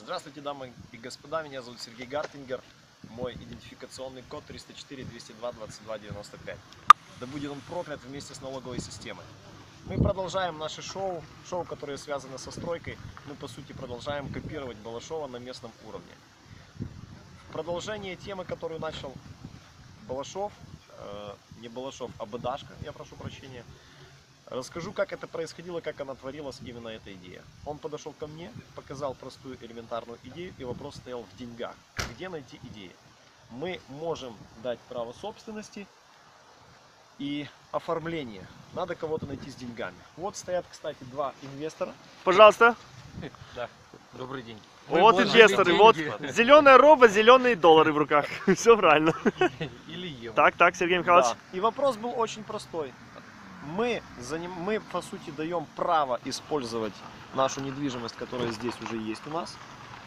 Здравствуйте, дамы и господа, меня зовут Сергей Гартингер, мой идентификационный код 304 202 22 95. Да будет он проклят вместе с налоговой системой. Мы продолжаем наше шоу, которое связано со стройкой. Мы по сути продолжаем копировать Балашова на местном уровне. В продолжение темы, которую начал Балашов, не Балашов, а Быдашко, я прошу прощения. Расскажу, как это происходило, как она творилась, именно эта идея. Он подошел ко мне, показал простую элементарную идею, и вопрос стоял в деньгах. Где найти идеи? Мы можем дать право собственности и оформление. Надо кого-то найти с деньгами. Вот стоят, кстати, два инвестора. Пожалуйста. Да, добрый день. Вот инвесторы, вот зеленая роба, зеленые доллары в руках. Все правильно. Или евро. Так, Сергей Михайлович. Да. И вопрос был очень простой. Мы, по сути, даем право использовать нашу недвижимость, которая здесь уже есть у нас.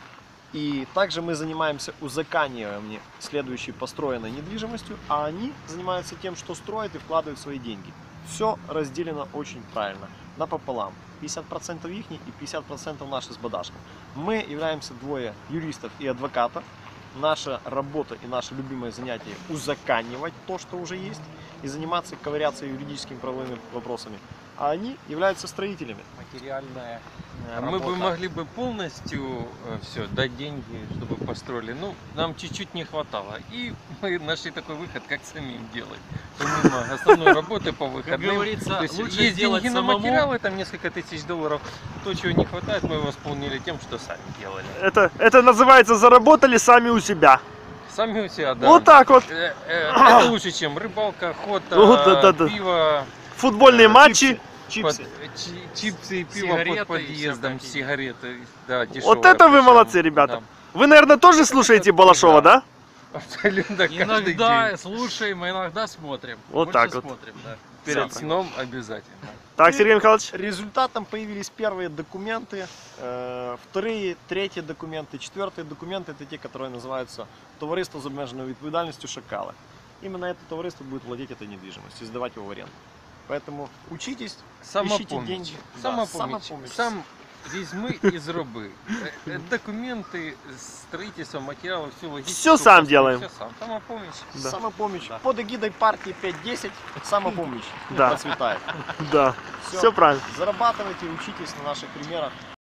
И также мы занимаемся узакониванием следующей построенной недвижимостью, а они занимаются тем, что строят и вкладывают свои деньги. Все разделено очень правильно, напополам. 50% их и 50% наши с Быдашком. Мы являемся двое юристов и адвокатов. Наша работа и наше любимое занятие — узаконивать то, что уже есть, и заниматься, ковыряться юридическими правовыми вопросами. А они являются строителями. Материальная работа. Мы бы могли бы полностью все дать деньги, чтобы построили. Ну, нам чуть-чуть не хватало. И мы нашли такой выход, как самим делать. Помимо основной работы по выходным. Как говорится, то есть лучше есть сделать деньги на самому. материалы, там несколько тысяч долларов. То, чего не хватает, мы восполнили тем, что сами делали. Это называется заработали сами у себя. Сами у себя, да. Вот так вот. Это лучше, чем рыбалка, охота, Да. пиво. Футбольные матчи. Чипсы. Чипсы и пиво Сигареты под и подъездом, всякое. сигареты. Да, Вот это вы молодцы, ребята. Вы, наверное, тоже слушаете Балашова, да? Абсолютно каждый Иногда день. слушаем, иногда смотрим. Вот Больше так вот. смотрим, да. Перед Всё. сном обязательно. Так, Сергей Михайлович. Результатом появились первые документы, вторые, третьи документы, четвертые документы — это те, которые называются товариство с обмеженной відповідальністю «Шакалы». Именно это товариство будет владеть этой недвижимостью, сдавать его в аренду. Поэтому учитесь, ищите деньги. Да, Самопоміч. самопомощь. Сам візьми і зроби. Документи, строительство, материалы, все логистику. Всё сам делаем. Все сам. Самопомощь. Да. Самопомощь. Под эгидой партии 5-10 самопомощь Да. процветает. Да. Все правильно. Зарабатывайте, учитесь на наших примерах.